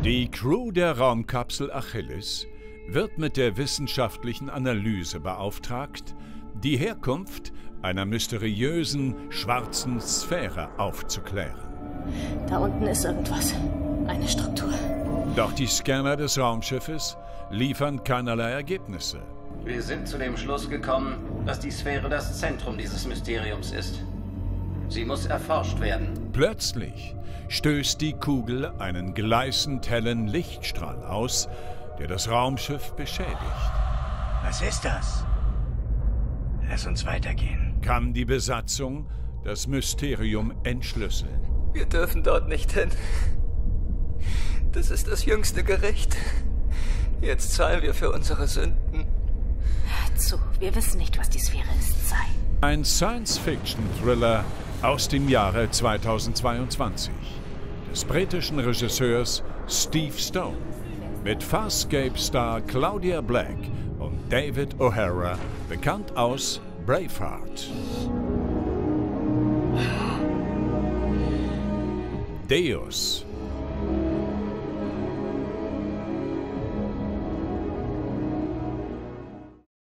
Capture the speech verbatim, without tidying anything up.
Die Crew der Raumkapsel Achilles wird mit der wissenschaftlichen Analyse beauftragt, die Herkunft einer mysteriösen schwarzen Sphäre aufzuklären. Da unten ist irgendwas. Eine Struktur. Doch die Scanner des Raumschiffes liefern keinerlei Ergebnisse. Wir sind zu dem Schluss gekommen, dass die Sphäre das Zentrum dieses Mysteriums ist. Sie muss erforscht werden. Plötzlich stößt die Kugel einen gleißend hellen Lichtstrahl aus, der das Raumschiff beschädigt. Was ist das? Lass uns weitergehen. Kann die Besatzung das Mysterium entschlüsseln? Wir dürfen dort nicht hin. Das ist das jüngste Gericht. Jetzt zahlen wir für unsere Sünden. Hör zu, wir wissen nicht, was die Sphäre ist. Sei. Ein Science-Fiction-Thriller aus dem Jahre zweitausendzweiundzwanzig des britischen Regisseurs Steve Stone mit Farscape-Star Claudia Black und David O'Hara, bekannt aus Braveheart. Deus